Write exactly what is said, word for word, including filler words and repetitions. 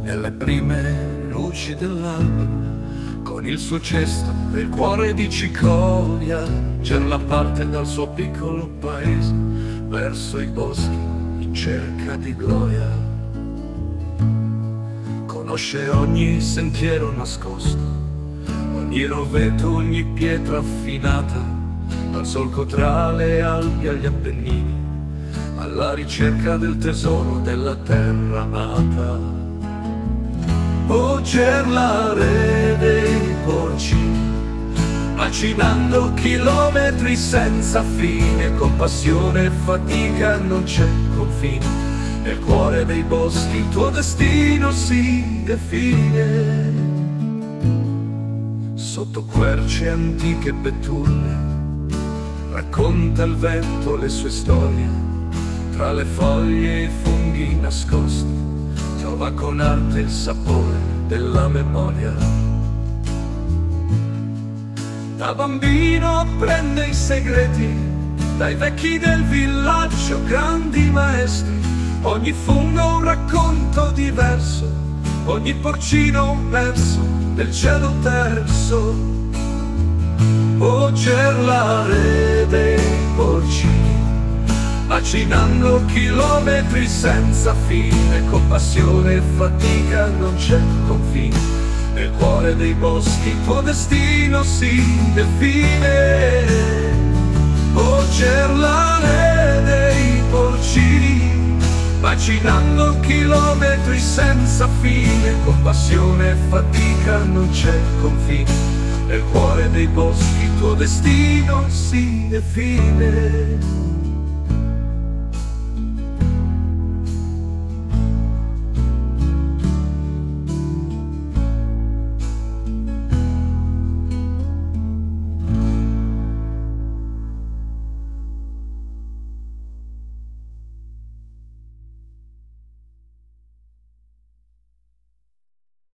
nelle prime luci dell'alba, con il suo cesto e il cuore di cicoria, c'era la parte dal suo piccolo paese, verso i boschi in cerca di gloria. Conosce ogni sentiero nascosto, ogni roveto, ogni pietra affinata, dal solco tra le Alpi agli Appennini, alla ricerca del tesoro della terra amata. Oh, Gerlare dei porcini, macinando chilometri senza fine, con passione e fatica non c'è confine. Nel cuore dei boschi il tuo destino si define. Sotto querce antiche betulle racconta il vento le sue storie, tra le foglie e i funghi nascosti trova con arte il sapore della memoria. Da bambino apprende i segreti dai vecchi del villaggio, grandi maestri. Ogni fungo un racconto diverso, ogni porcino un verso del cielo terzo. Oh, Gerlare dei porcini, macinando chilometri senza fine, con passione e fatica non c'è confine. Nel cuore dei boschi il tuo destino si define. Oh, Gerlare dei porcini, macinando chilometri senza fine, con passione e fatica non c'è confine. Nel cuore dei boschi il tuo destino si define.